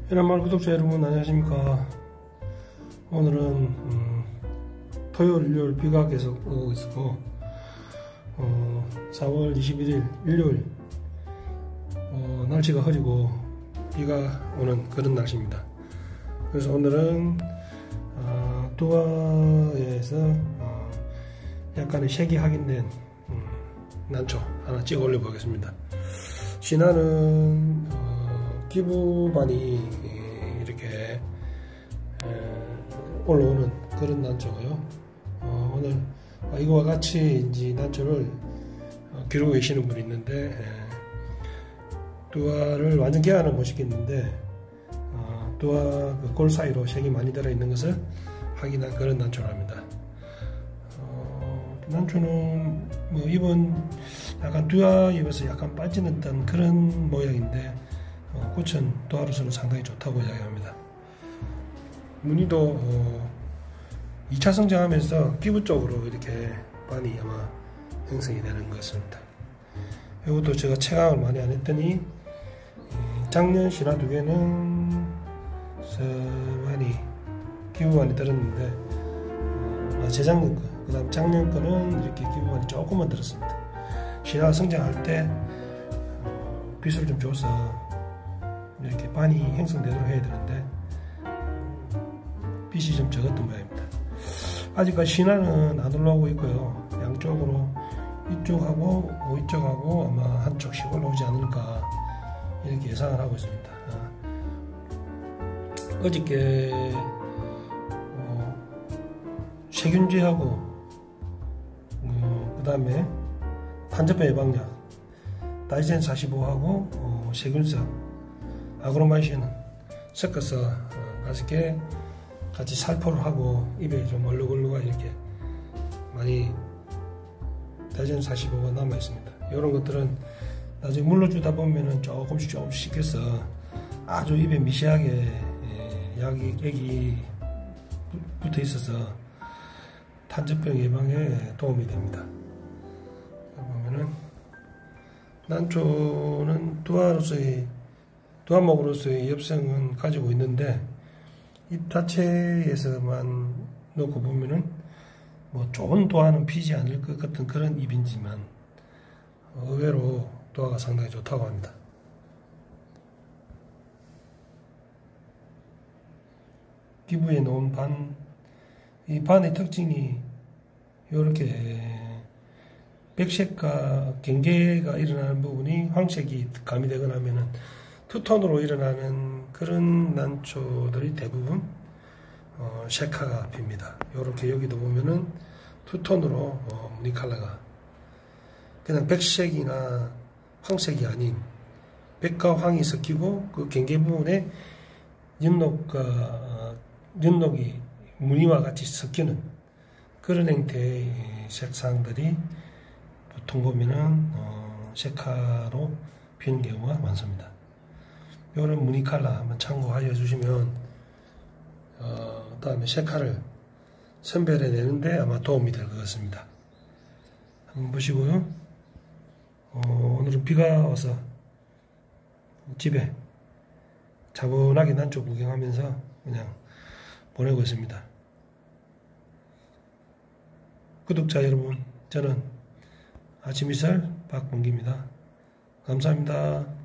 이란마을 구독자 여러분 안녕하십니까. 오늘은 토요일 일요일 비가 계속 오고 있고 4월 21일 일요일 날씨가 흐리고 비가 오는 그런 날씨입니다. 그래서 오늘은 두화에서 약간의 색이 확인된 난초 하나 찍어 올려 보겠습니다. 신화는 기부반이 이렇게 올라오는 그런 난초고요. 오늘 이거와 같이 이제 난초를 기르고 계시는 분이 있는데 두화를 완전 개화는 못 시켰는데 두화 그 골 사이로 색이 많이 들어있는 것을 확인한 그런 난초랍니다. 난초는 뭐 잎은 약간 두화 잎에서 약간 빠지는 듯한 그런 모양인데 꽃은 두화로서는 상당히 좋다고 이야기합니다. 무늬도 2차 성장하면서 기부 쪽으로 이렇게 반이 아마 형성이 되는 것 같습니다. 이것도 제가 체감을 많이 안 했더니 작년 신화 두 개는 많이 기부반이 들었는데 재작년 거, 그 다음 작년 거는 이렇게 기부반이 조금만 들었습니다. 신화 성장할 때 빛을 좀 줘서 이렇게 반이 형성되도록 해야 되는데 빛이 좀 적었던 모양입니다. 아직까지 신화는 안 올라오고 있고요. 양쪽으로 이쪽하고 이쪽하고 아마 한쪽씩 올라오지 않을까 이렇게 예상을 하고 있습니다. 어저께 세균제하고 그 다음에 탄저병 예방약 다이젠 45하고 세균성 아그로마이신 섞어서 맛있게 같이 살포를 하고 입에 좀 얼룩얼룩하게 이렇게 많이 다이젠 45가 남아 있습니다. 이런 것들은 나중에 물로 주다 보면은 조금씩 식혀서 아주 입에 미세하게 약이 붙어 있어서 탄저병 예방에 도움이 됩니다. 보면은 난초는 두화목으로서의 엽성은 가지고 있는데 잎 자체에서만 놓고 보면은 뭐 좋은 두화는 피지 않을 것 같은 그런 잎이지만 의외로 두화가 상당히 좋다고 합니다. 기부에 놓은 반, 이 반의 특징이 이렇게 백색과 경계가 일어나는 부분이 황색이 가미되거나 하면은 투톤으로 일어나는 그런 난초들이 대부분 쉐카가 핍니다. 이렇게 여기도 보면은 투톤으로 무늬 컬러가 그냥 백색이나 황색이 아닌 백과 황이 섞이고 그 경계 부분에 연록이 무늬와 같이 섞이는 그런 형태의 색상들이 보통 보면은 쉐카로 피는 경우가 많습니다. 이런 무늬 컬러 한번 참고하여 주시면 다음에 쉐카를 선별해 내는데 아마 도움이 될 것 같습니다. 한번 보시고요. 오늘은 비가 와서 집에 차분하게 난초 구경하면서 그냥 보내고 있습니다. 구독자 여러분, 저는 아침이슬 박봉기입니다. 감사합니다.